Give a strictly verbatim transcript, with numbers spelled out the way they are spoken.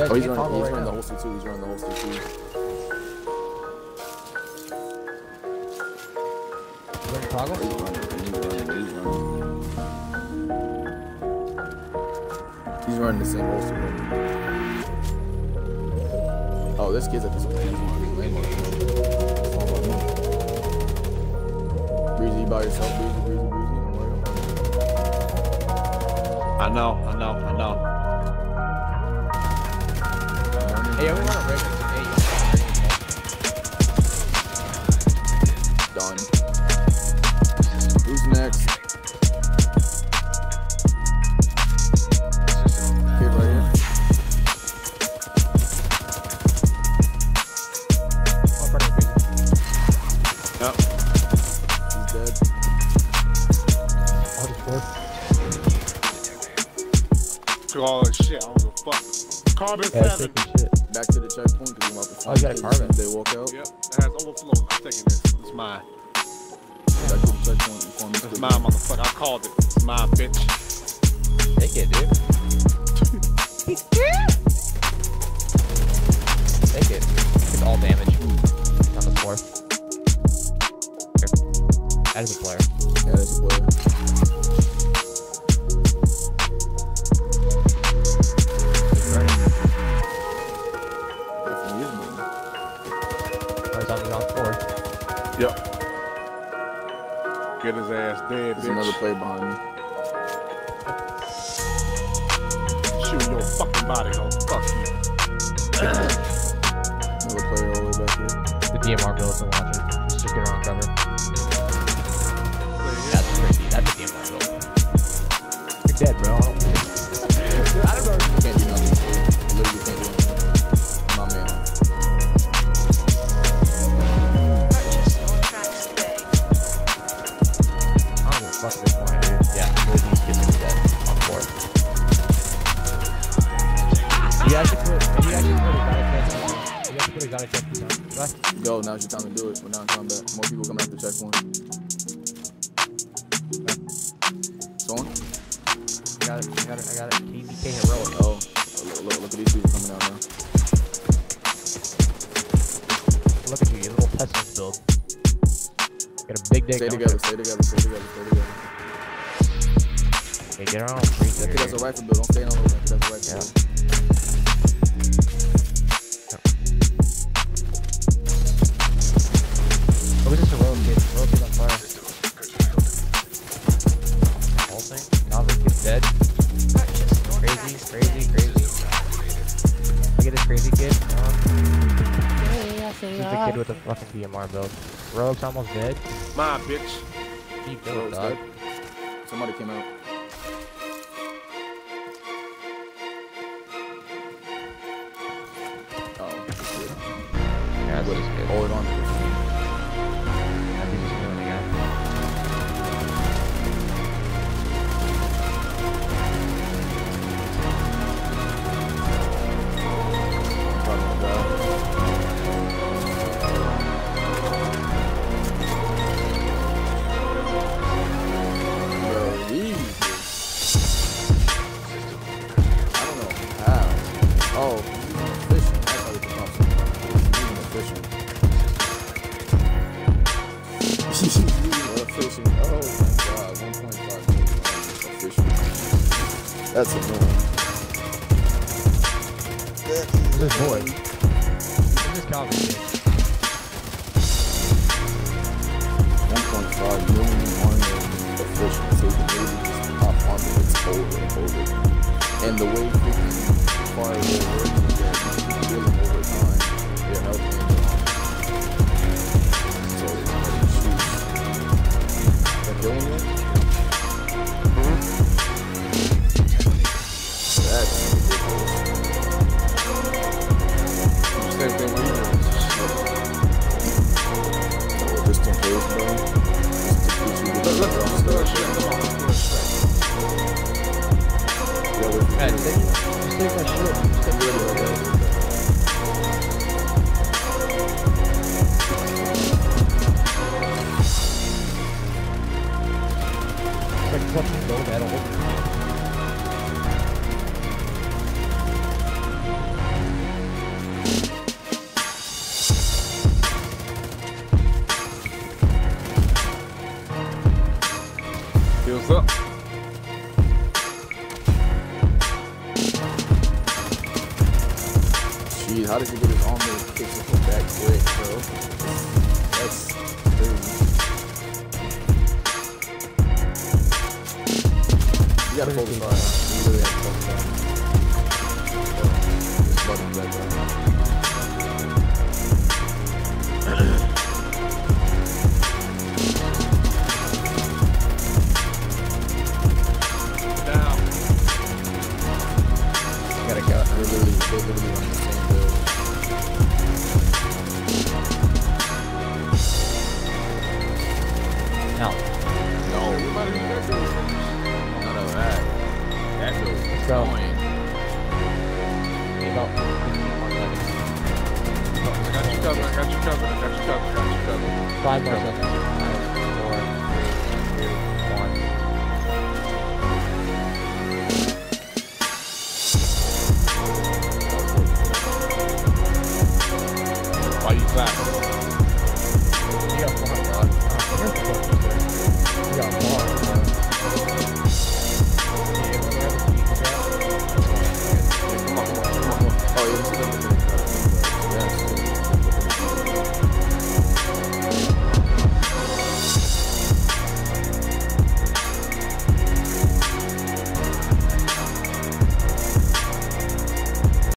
guys oh, he's can't running, toggle he's right running now. the holster too. He's running the holster too. Running toggle? He's running, he's running, he's running. He's running the same holster. Right? Oh, this kid's at this lane. Breezy by yourself, breezy, breezy, breezy. Don't worry about it. I know, I know, I know. Hey, everyone on Reddit. Hey, Done. Who's next? Kid right here. Oh, front of me. Yep. He's dead. I'll just force. Took all that shit, I don't give a fuck. Carbon Yeah, seven. taking shit. Back to the checkpoint because we're about to Oh, you got a carbon. They walk out. Yep, it has overflow. I'm taking this. It's mine. Back to the checkpoint. Inform me. It's mine, motherfucker. I called it. It's mine, bitch. Take it, dude. Take it. It's all damage on the floor. Here. That is a player. Yeah, that's a player. He's running. Definitely is me. Oh, he's on the ground floor. Yep. Get his ass dead, There's bitch. another player behind me. Shoot your fucking body, ho. Fuck you. Another player all the way back here. The D M R build to watch it. Let's just get her on cover. That's crazy. That's a D M R build. You're dead, bro. I don't I don't know. You can't do nothing. You literally can't do anything. My man. Purchase all tracks today. I don't give a fuck at this point, dude. Yeah, really needs to get him dead on four. You guys should put, you guys should put exotic chests on. You guys should put exotic chests on. Right? Go, now's your time to do it. We're not in combat. More people coming at the checkpoint. So on. I got it, I got it, I got it. T B K heroic. Oh, look, look, look at these people coming out now. Look at you, your little Tesla's build. Got a big dick. Stay don't together, you? stay together, stay together, stay together. Okay, get her on three. That kid has a rifle build. Don't stay on the road. That kid has a rifle Yeah. build. Oh, this is a road kid. Road kid on fire. Whole thing. Novel kid's dead. Purchase all Crazy, tracks crazy, today. crazy. Look at this crazy kid. Uh, He's the kid with the fucking D M R build. Rogue's almost dead. Mine, bitch. He built, Rogue's dog. dead. Somebody came out. Oh, shit. Yeah, that's just good. Hold it on. I think he's doing it again. Probably gonna die. Bro, Jesus. I don't know how. Oh, he's efficient. That's how he can pop something. He's efficient. He's efficient. Oh my god, one point five million efficient. That's annoying. That is This boy. annoying. This is Calvin, dude. one point five million armor efficient, so you can really just pop armor hits over and over. And the way freaking far away works is that you keep healing over time, your health and your armor. So it's like you shoot. They're killing you? Mm-hmm. That's ridiculous. Same thing with you. Just in case, bro. Just to teach you Look, look, the look, look, shit. Come on, come on. Yeah, with Hey, take, just take my shit. Just take really my okay. shit. It's like fucking gold metal. What's up? Jeez, how did you get his armor fixed from that quick, bro? That's crazy. You gotta focus on it. You really have to focus on it. This button's right there. Down. Gotta go. They're literally, they're literally on the same build. No. No, we might have been that. None of that. That build. Let's go. Point. About fifteen more seconds. I got you covered, I got you covered, I got you covered, I got you covered. Five more seconds. Five, four, three, two, one. Why you clapping?